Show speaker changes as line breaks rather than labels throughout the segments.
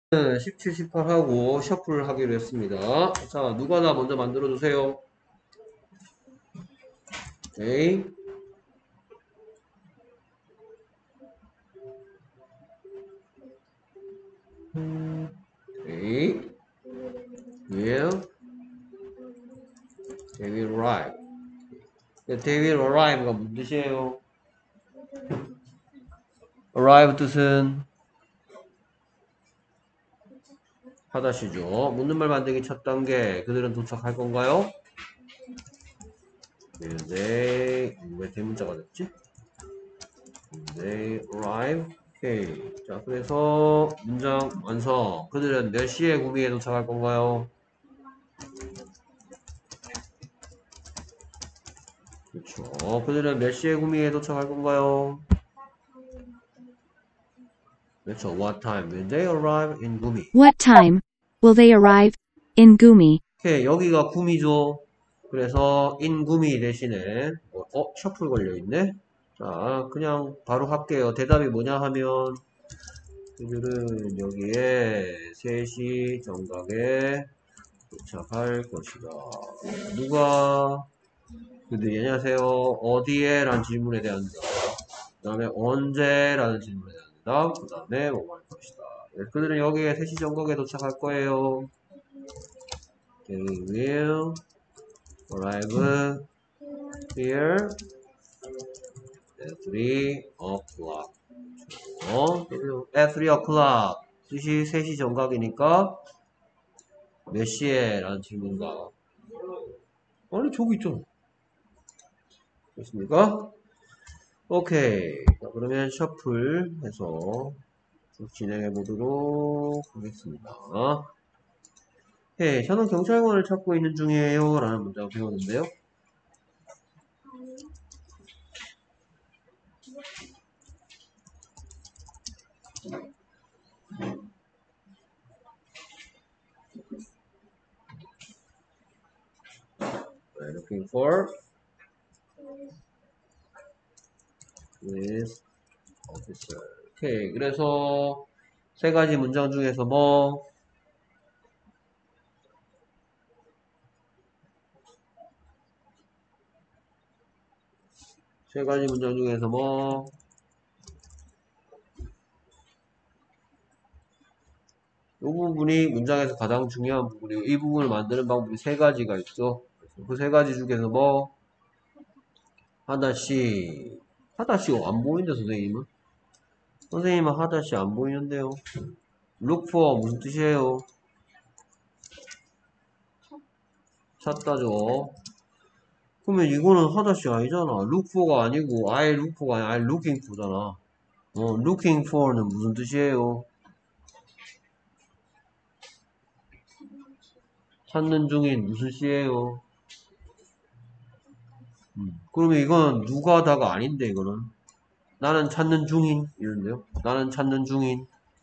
17, 18하고 셔플 하기로 했습니다. 자, 누가 다 먼저 만들어 주세요. 오케이. 오케이. They will arrive. They will arrive가 무슨 뜻이에요? arrive 뜻은 하다시죠. 묻는 말 만들기 첫 단계. 그들은 도착할 건가요? 네. 왜 대문자가 됐지? They arrive. 오케이. 자, 그래서 문장 완성. 그들은 몇 시에 구미에 도착할 건가요? 그렇죠. 그들은 몇 시에 구미에 도착할 건가요? 그렇죠. What time will they arrive in Gumi?
What time will they arrive in Gumi?
오케이. 여기가 구미죠. 그래서 in Gumi 대신에 셔플 걸려있네. 자, 그냥 바로 할게요. 대답이 뭐냐 하면 그들은 여기에 3시 정각에 도착할 것이다. 누가 그들이 안녕하세요. 어디에? 라는 질문에 대한 대답. 그 다음에 언제? 라는 질문에 대한 대답. 그 다음에 뭐 할 것이다. 네, 그들은 여기에 3시 정각에 도착할 거예요. They will arrive here at 3 o'clock. at 3 o'clock. 3시 정각이니까 몇 시에? 라는 질문인가. 아니, 저기 있잖아. 됐습니까? 오케이. 자, 그러면 셔플 해서 쭉 진행해 보도록 하겠습니다. 네, 저는 경찰관을 찾고 있는 중이에요. 라는 문장을 배웠는데요. looking for this officer. 오케이. 그래서 세 가지 문장 중에서 세 가지 문장 중에서 이 부분이 문장에서 가장 중요한 부분이고 이 부분을 만드는 방법이 세 가지가 있죠. 그 세 가지 중에서 하다시 안 보이는데 선생님은? 선생님은 하다시 안 보이는데요. look for 무슨 뜻이에요? 찾다죠. 그러면 이거는 하다시 아니잖아. look for가 아니고 I look for가 아니라 I looking for잖아. looking for는 무슨 뜻이에요? 찾는 중인 무슨 시예요? 그러면 이건 누가 다가 아닌데 이거는 나는 찾는 중인 이런데요. 나는 찾는 중인.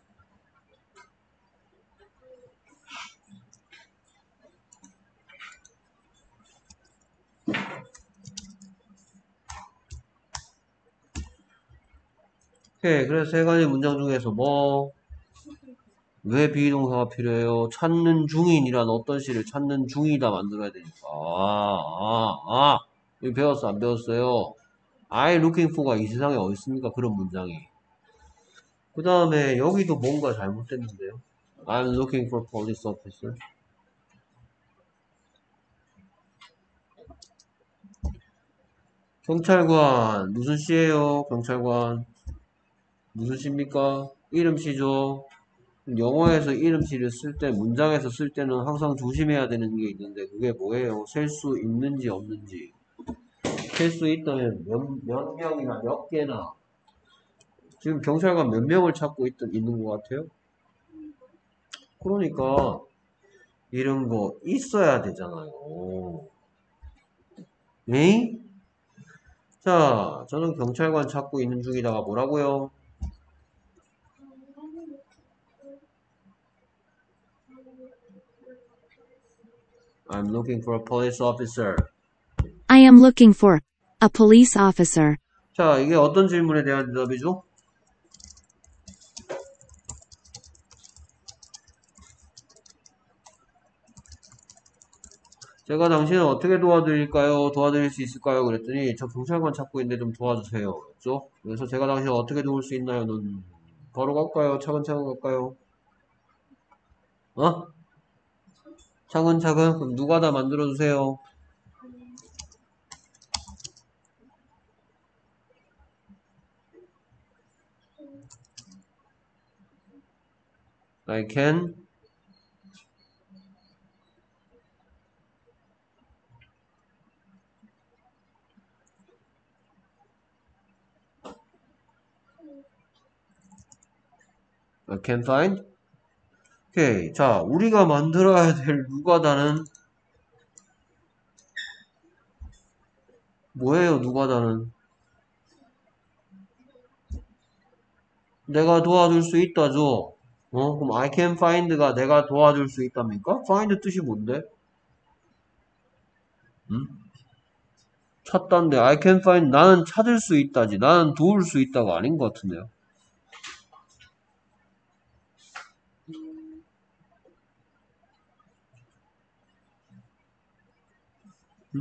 오케이. 그래서 세 가지 문장 중에서 왜 비동사가 필요해요? 찾는 중인이란 어떤 시를 찾는 중이다 만들어야 되니까. 이거 배웠어? 안 배웠어요? I looking for가 이 세상에 어디 있습니까? 그런 문장이. 그 다음에 여기도 뭔가 잘못됐는데요. I'm looking for police officer. 경찰관 무슨 시예요? 경찰관 무슨 시입니까? 이름시죠. 영어에서 이름시를 쓸 때 문장에서 쓸 때는 항상 조심해야 되는 게 있는데 그게 뭐예요? 셀 수 있는지 없는지. 셀 수 있다면 몇 명이나 몇 개나. 지금 경찰관 몇 명을 찾고 있는 것 같아요? 그러니까 이런 거 있어야 되잖아요. 에이? 자, 저는 경찰관 찾고 있는 중이다가 뭐라고요? I'm looking for a police officer.
I am looking for a police officer.
자, 이게 어떤 질문에 대한 대답이죠? 제가 당신을 어떻게 도와드릴까요? 도와드릴 수 있을까요? 그랬더니 저 경찰관 찾고 있는데 좀 도와주세요. 그랬죠? 그래서 제가 당신을 어떻게 도울 수 있나요? 는 바로 갈까요? 차근차근 갈까요? 어? 차근차근? 그럼 누가 다 만들어주세요. I can find. 오케이. 자, 우리가 만들어야 될 누가다는 뭐예요? 누가다는 내가 도와줄 수 있다죠. 그럼 I can find가 내가 도와줄 수 있답니까? find 뜻이 뭔데? 응? 찾다인데 I can find 나는 찾을 수 있다지. 나는 도울 수 있다가 아닌 것 같은데요. 응?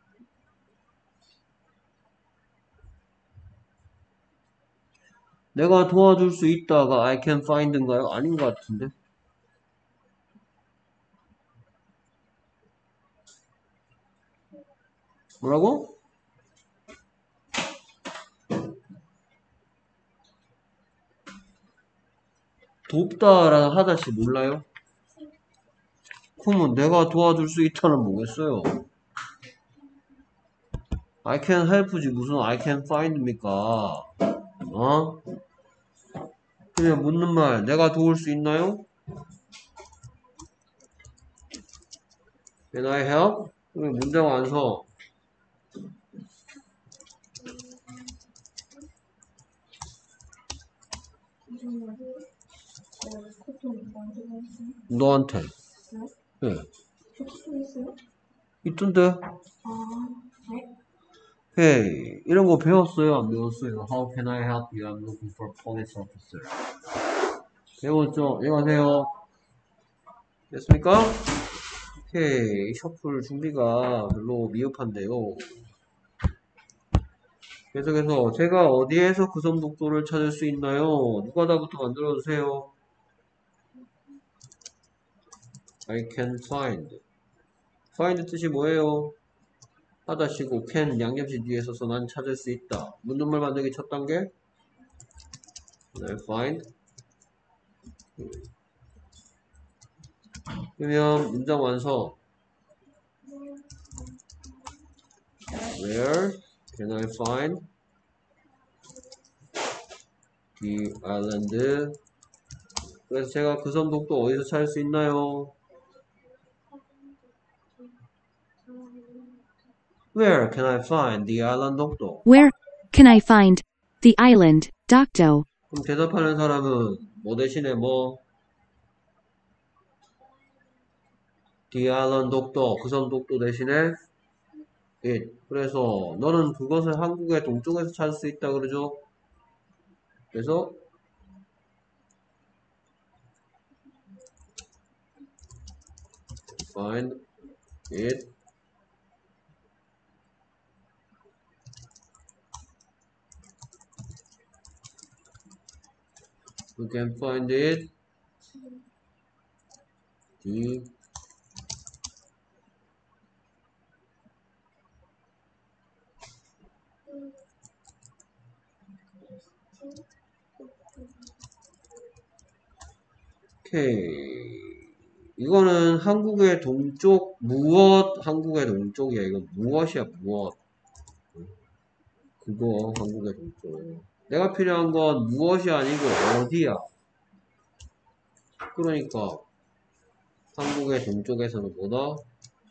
내가 도와줄 수 있다가 I can find인가요? 아닌 것 같은데. 뭐라고? 돕다라는 하다시 몰라요? 그러면 내가 도와줄 수 있다는 뭐겠어요? I can help지 무슨 I can find입니까? 어? 그냥 묻는 말 내가 도울 수 있나요? Can I help? 그러면 문장 완성. 너한테. 예. 있던데. 헤이, 이런 거 배웠어요? 안 배웠어요? How can I help you? I'm looking for a police officer. 배웠죠? 안녕하세요. 됐습니까? 오케이. 셔플 준비가 별로 미흡한데요. 계속해서 제가 어디에서 그 점 독도를 찾을 수 있나요? 누가 다부터 만들어주세요. I can find. find 뜻이 뭐예요? 하다시고 can 양념시 뒤에 서서 난 찾을 수 있다. 묻는 말 만들기 첫 단계. 네, find. 그러면 문장 완성. Where can I find the island? 그래서 제가 그 섬 독도 어디서 찾을 수 있나요? Where can I find the island 독도?
Where can I find the island, Dokdo?
그럼 대답하는 사람은 뭐 대신에 뭐? The island 독도, 그 섬 독도 대신에 it. 그래서 너는 그것을 한국의 동쪽에서 찾을 수 있다 그러죠? 그래서 find it. You can find it. The 오케이. 이거는 한국의 동쪽 무엇 한국의 동쪽이야. 이거 무엇이야 무엇. 그거 한국의 동쪽. 내가 필요한 건 무엇이 아니고 어디야. 그러니까 한국의 동쪽에서는 뭐다?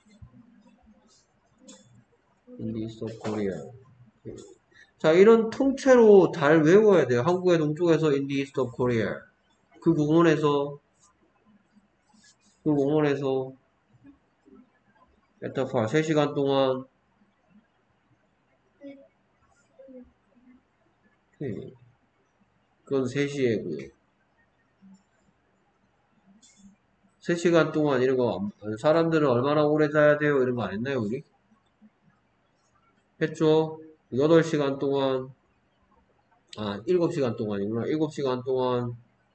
In the east of Korea. 자, 이런 통째로 잘 외워야 돼요. 한국의 동쪽에서 in the east of Korea. 그 공원에서 에타파 3시간 동안 그건 3시에고요. 3시간 동안 이런 거, 사람들은 얼마나 오래 자야 돼요? 이런 거 안 했나요, 우리? 했죠? 8시간 동안, 7시간 동안이구나. 7시간 동안.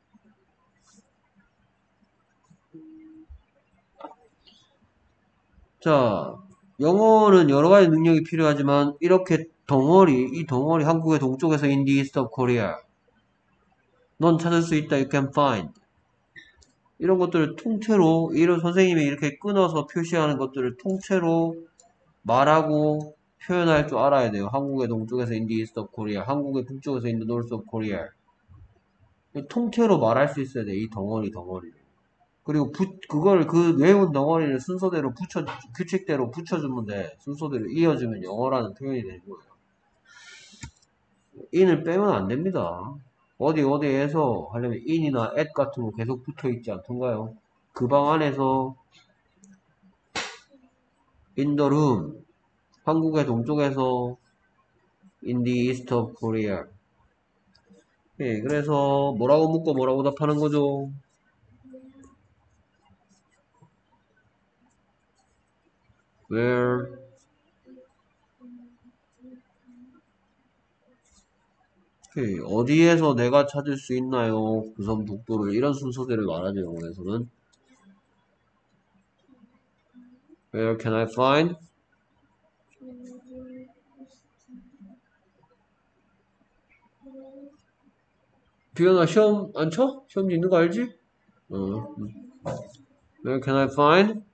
자, 영어는 여러 가지 능력이 필요하지만, 이렇게 이 덩어리 한국의 동쪽에서 in the east of Korea. 넌 찾을 수 있다, you can find. 이런 것들을 통째로, 이런 선생님이 이렇게 끊어서 표시하는 것들을 통째로 말하고 표현할 줄 알아야 돼요. 한국의 동쪽에서 in the east of Korea. 한국의 북쪽에서 in the north of Korea. 통째로 말할 수 있어야 돼, 이 덩어리를. 그리고 그 외운 덩어리를 순서대로 규칙대로 붙여주면 돼. 순서대로 이어주면 영어라는 표현이 되는 거예요. in을 빼면 안 됩니다. 어디에서 하려면 in이나 at 같은 거 계속 붙어 있지 않던가요? 그 방 안에서 in the room. 한국의 동쪽에서 in the east of Korea. 예, 그래서 뭐라고 묻고 뭐라고 답하는 거죠? Where 어디에서 내가 찾을 수 있나요? 부산북도를 이런 순서대로 말하죠. 영어에서는 Where can I find? 비연아 시험 안 쳐? 시험 있는 거 알지? Where can I find?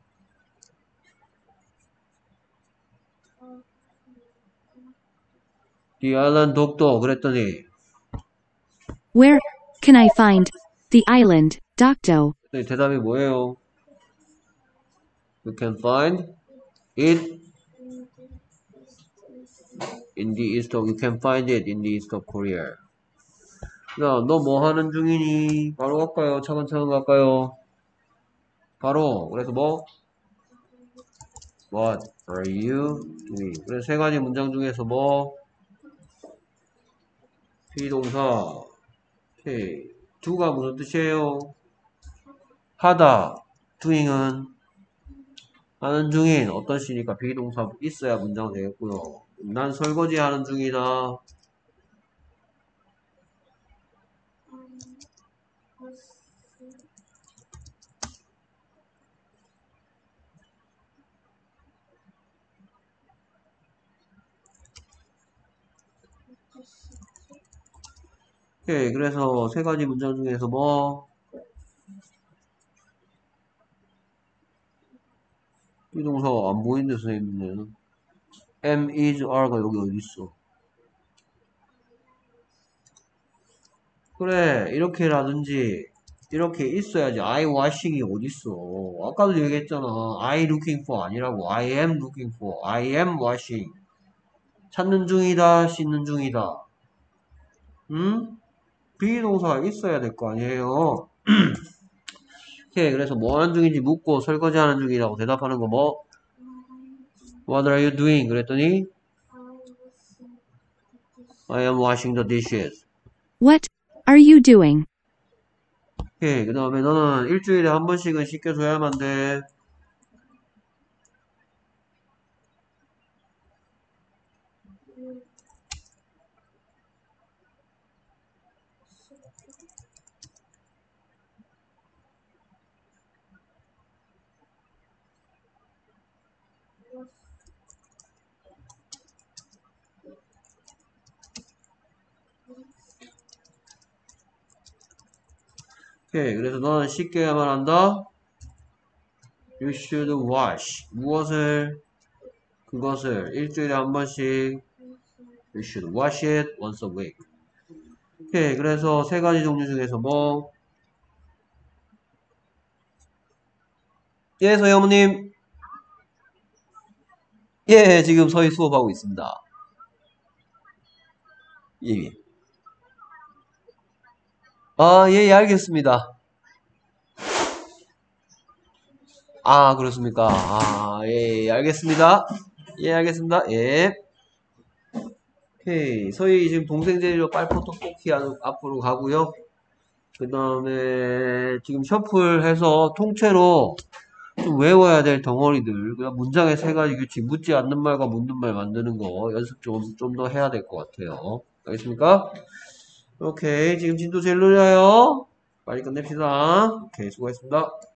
The island doctor 그랬더니
Where can I find the island, Dokdo?
대답이 뭐예요? You can find it in the east of, you can find it in the east of Korea. 야, 너 뭐 하는 중이니? 바로 갈까요? 차근차근 갈까요? 바로, 그래서 뭐? What are you doing? 그래서 세 가지 문장 중에서 뭐? 비동사. 오케이. do가 무슨 뜻이에요? 하다. doing은 하는 중인 어떤 시니까 비동사 있어야 문장 되겠고요. 난 설거지 하는 중이다. 오케이. 그래서 세 가지 문장 중에서 뭐? 비동사가 안 보이는데 선생님은 am, is, are가 여기 어디 있어? 그래 이렇게라든지 이렇게 있어야지. I washing이 어딨어? 아까도 얘기했잖아. I looking for 아니라고. I am looking for. I am washing. 찾는 중이다. 씻는 중이다. 응? 비동사가 있어야 될 거 아니에요. 오케이. 그래서 뭐 하는 중인지 묻고 설거지 하는 중이라고 대답하는 거 뭐? What are you doing? 그랬더니 I am washing the dishes.
What are you doing?
오케이. 그 다음에 너는 일주일에 한 번씩은 씻겨줘야만 돼. 오케이. 그래서 너는 씻겨야만 한다. You should wash. 무엇을? 그것을 일주일에 한 번씩. You should wash it once a week. 오케이. 그래서 세 가지 종류 중에서 뭐? 예, 서희 어머님. 예, 지금 서희 수업하고 있습니다. 예. 예, 알겠습니다. 그렇습니까? 예, 알겠습니다. 예, 알겠습니다. 예. 오케이. 서희 지금 동생 데리러 빨포 떡볶이 앞으로 가고요. 그 다음에 지금 셔플해서 통째로 좀 외워야 될 덩어리들, 그냥 문장에 세 가지 규칙, 묻지 않는 말과 묻는 말 만드는 거 연습 좀 더 해야 될 것 같아요. 알겠습니까? 오케이. 지금 진도 제일 느려요. 빨리 끝냅시다. 오케이. 수고하셨습니다.